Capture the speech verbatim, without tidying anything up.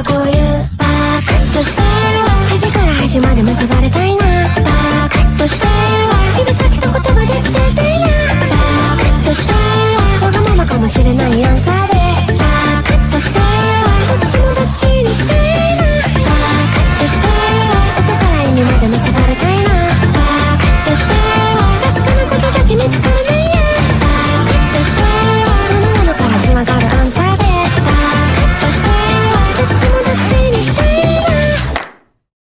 かこういうバーカッとして端から端まで結ばれたいな。バーカッとして指先と言葉で伝えたいな。バーカッとしてわがままかもしれない